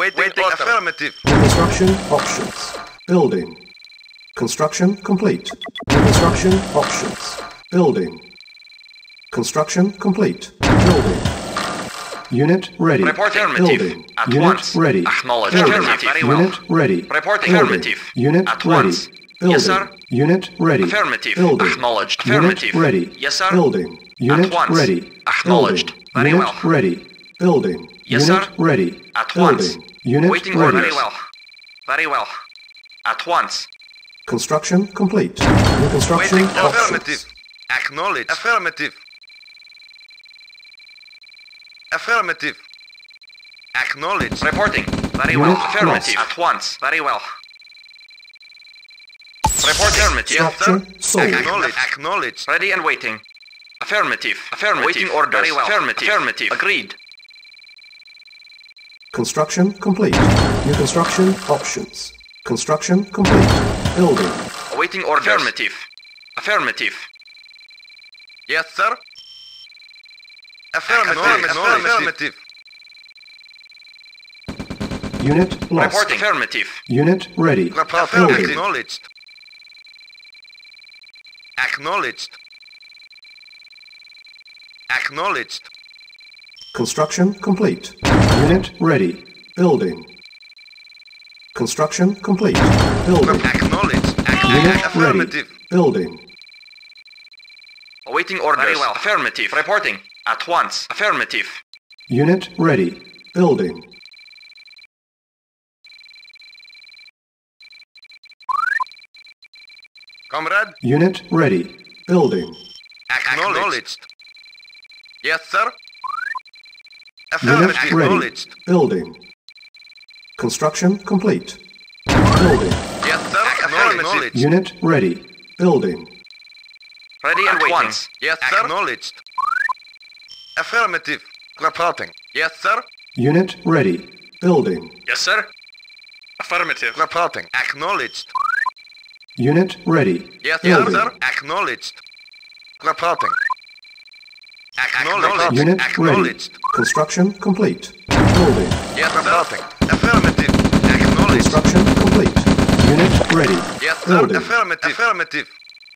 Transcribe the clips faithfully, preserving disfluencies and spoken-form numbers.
Waiting, Waiting order. Affirmative. Construction options. Building. Construction complete. Construction options. Building. Construction complete. Building. Unit ready. Report affirmative. Building. At Unit once. ready. Acknowledge. Building. Affirmative. Very well. Unit ready. Report Building. affirmative. Unit At ready. once. Building. Yes, sir. Unit ready. Affirmative. Building. Acknowledged. Affirmative. Unit ready. Yes, sir. Building. Unit At once. ready. Acknowledged. Building. Very Unit well. ready. Building. Yes, Unit sir. ready. At Building. once. Unit Waiting ready. order. Very well. Very well. At once. Construction complete. New construction Waiting options. affirmative. Acknowledge. Affirmative. Affirmative. Acknowledge. Reporting. Very Unit well. Affirmative. lost. At once. Very well. Report affirmative. Yes, Structure sir. sold. Acknowledge. Acknowledge. Ready and waiting. Affirmative. Affirmative. Waiting orders. Very well. Affirmative. Affirmative. Agreed. Construction complete. New construction options. Construction complete. Building. Awaiting orders. Affirmative. Affirmative. Yes, sir. Affirmative. Acknowledge. Affirmative. Unit lost. Reporting. Affirmative. Unit ready. Report Building. acknowledged. Acknowledged. Acknowledged. Construction complete. Unit ready. Building. Construction complete. Building. Acknowledged. Unit Acknowledged. ready. Affirmative. Building. Awaiting orders. Very well. Affirmative. Reporting. At once. Affirmative. Unit ready. Building. Comrade. Unit ready. Building. Acknowledged. Yes, sir. Unit Affirmative. ready. Acknowledged. Building. Construction complete. Building. Yes, sir. Acknowledged. Unit ready. Building. Ready and At waiting. once. Yes, sir. Acknowledged. Affirmative. Reporting. Yes, sir. Unit ready. Building. Yes, sir. Affirmative. Reporting. Acknowledged. Unit ready. Yes, Building. sir. Acknowledged. Reporting. Acknowledged. Unit ready. Acknowledged. Construction complete. Building. Yes, reporting. Affirmative. Acknowledged. Construction complete. Unit ready. Yes, sir. Building. Affirmative. Affirmative.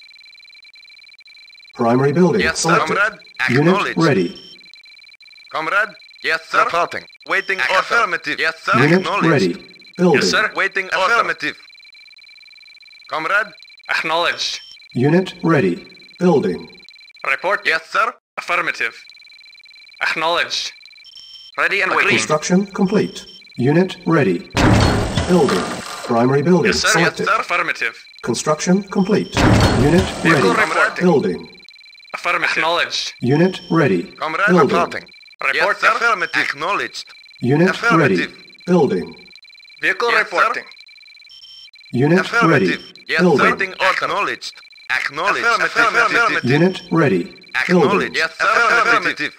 Primary building Yes, sir. selected. Comrade. Unit Acknowledged. ready. Comrade. Yes, sir. Reporting. Waiting order. Affirmative. Yes, sir. Unit Acknowledged. ready. Building. Yes, sir. Waiting order. Affirmative. Comrade. Acknowledged. Unit ready. Building. Report. Yes, sir. Affirmative. Acknowledged. Ready and waiting. Construction complete. Unit ready. Building. Primary building Yes, sir. selected. Yes, sir. Affirmative. Construction complete. Unit Vehicle ready. reporting. Building. Affirmative. Acknowledged. Unit ready. Comrade. Building. Reporting. Report, Yes, sir. sir. Affirmative. Acknowledged. Unit ready. Affirmative. Building. Vehicle Yes, reporting. Unit ready. Affirmative. Yes, Building. sir. Waiting order. Acknowledged. Acknowledged. Affirmative. Affirmative. Unit ready. Building. Acknowledged. Yes, sir. Affirmative.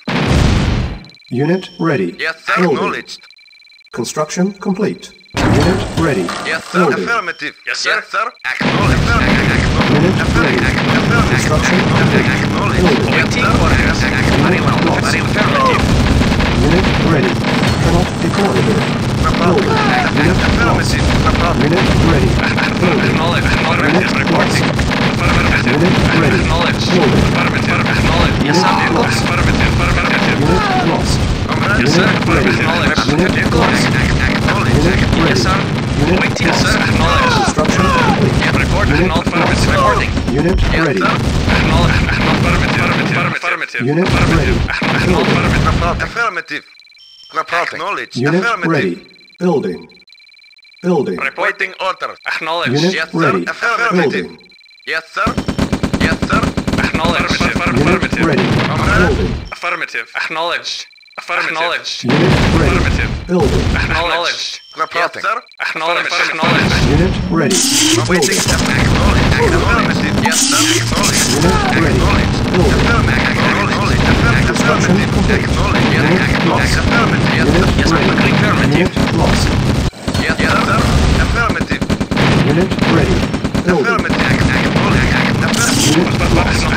Unit ready. Yes, sir. Building. Acknowledged. Construction complete. Unit ready. Yes, sir. Building. Affirmative. Yes, sir. Yes, sir. Acknowledged. Unit ready. Construction complete. Acknowledged. Building. Yes, Waiting sir. orders. Very well. Lost. Very affirmative. Unit ready. Cannot deploy here. Building. Unit lost. Affirmative. Affirmative. Unit ready. Building. Acknowledged. Affirmative. Unit Reporting. Affirmative. Unit ready. Acknowledged. Building. Affirmative. Acknowledged. Yes, sir. Unit lost. Affirmative. Affirmative. Unit lost. Comrade. Yes, sir. Unit ready. Acknowledged. Unit Vehicle lost. Acknowledged. Unit ready. Yes, sir. Unit Waiting, lost. sir. Acknowledged. Construction complete. Yeah, report. Unit Acknowledged. lost. Affirmative. Reporting. Unit Yes, ready. sir. Acknowledged. Affirmative. Affirmative. Affirmative. Unit ready. Acknowledged. Affirmative. Affirmative. Acknowledged. Unit Affirmative. ready. Building. Building. Waiting order. Acknowledged. Unit Yes, sir. ready. Affirmative. Building. Yes, sir. Yes, sir. Acknowledged. Unit Affirmative. ready. Comrade. Building. Affirmative. Acknowledged. Acknowledged. Unit ready. Affirmative. Building. Acknowledged. Reporting. Sir. Acknowledged. Acknowledged. Unit ready. Waiting. Building. Acknowledged. Affirmative. Yes, sir. Acknowledged. Unit ready. Acknowledged. Building. Acknowledged. Affirmative. Construction complete. Acknowledged. Yes, Unit acknowledged. lost. Affirmative. Yes, Unit Yes, ready. affirmative. Unit lost. yes, yes, sir. Affirmative. Unit ready. Building. Affirmative. Acknowledged. Affirmative. Unit lost.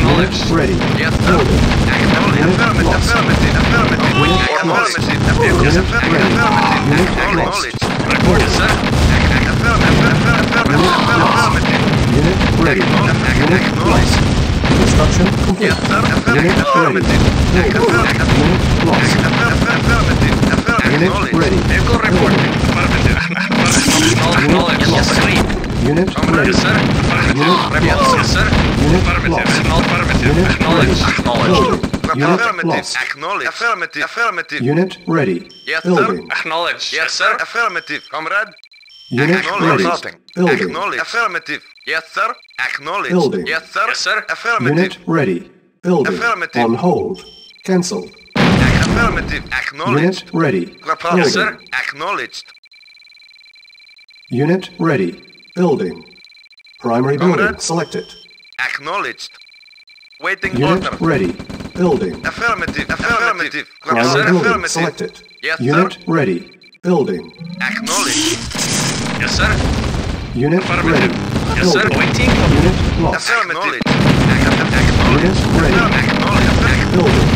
Acknowledged. Unit ready. Yes, sir. Building. Acknowledged. Unit Affirmative, lost. affirmative, affirmative. Waiting Affirmative, orders. affirmative, Unit affirmative, ready. affirmative. Unit Acknowledged. Report, yes, sir. Affirmative, affirmative, affirmative. Unit ready. Unit Acknowledged. lost. Construction complete. Yes, sir. Unit Affirmative, ready. affirmative. Building. Unit lost. Affirmative, affirmative. Unit Acknowledged. ready. Vehicle reporting. Affirmative. Acknowledged. Yes, agreed. Unit ready. Yes, sir. Unit Report, lost. yes, sir. Unit Affirmative. lost. Affirmative. Unit Acknowledged. ready. Acknowledged. Building. Unit Affirmative, lost. acknowledged. Affirmative, affirmative. Unit ready. Yes, sir. Building. Acknowledged. Yes, sir. Affirmative, comrade. Unit Acknowledged. ready. Building. Acknowledged. Affirmative. Yes, sir. Acknowledged. Building. Yes, sir. Yes, sir. Affirmative. Unit ready. Building. Affirmative. On hold. Cancelled. Affirmative. Acknowledged. Unit ready. Reporting. Yes, sir. Building. Acknowledged. Unit ready. Building. Primary building Comrade. selected. Acknowledged. Waiting Unit order. ready. Building. Affirmative. Affirmative. Primary sir. building Affirmative. selected. Yes, sir. Unit ready. Building. Acknowledged. Yes, sir. Unit Affirmative. ready. Yes, sir. Building. Waiting. Unit lost. Affirmative. Unit ready. Acknowledged. Building.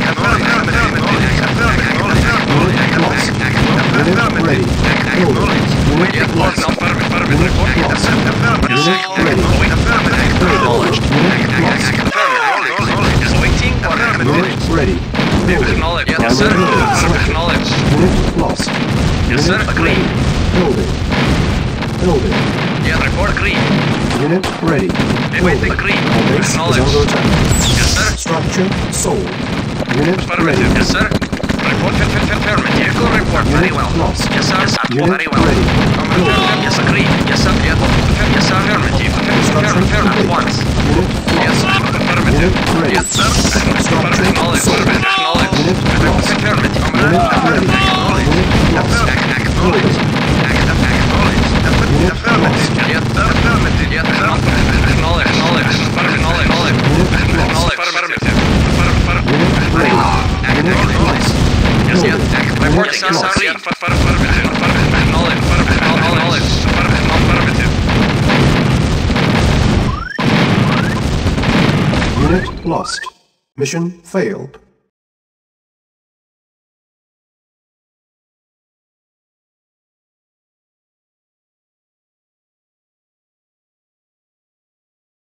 Acknowledged. Unit lost. Unit ready. Building. Unit lost. Affirmative. Unit lost. Unit ready. Acknowledged. Unit lost. Just waiting. Unit ready. Building. Acknowledged. Yes, Primary sir. building selected. Acknowledged. Unit lost. Yes, sir. Unit Agreed. ready. Building. Building. Yes, report agreed. Unit ready. Waiting. Agreed. Our base is Acknowledged. under attack. Yes, sir. Structure sold. Unit ready. Affirmative. Yes, sir. Report. Affirmative. Vehicle report. Very Unit well. lost. Yes, sir. Unit Very well. ready. Building. Yes, agreed. Yes, sir. Yes, yes, sir. Affirmative. Construction Affirmative. At complete. once. Unit Yes, lost. sir. Affirmative. Unit ready. Yes, sir. Structure Acknowledged. sold. Acknowledged. Unit lost. Affirmative. Unit ready. Unit lost. Building. Unit lost. Yes, sir. Affirmative. Yes, sir. Acknowledged. Acknowledged. Acknowledged. Unit lost. Affirmative. Unit ready. Unit lost. Yes, yes. Building. Report. Unit Yes, lost. sir. Affirmative. Acknowledged. Acknowledged. Affirmative. Unit lost. Mission failed.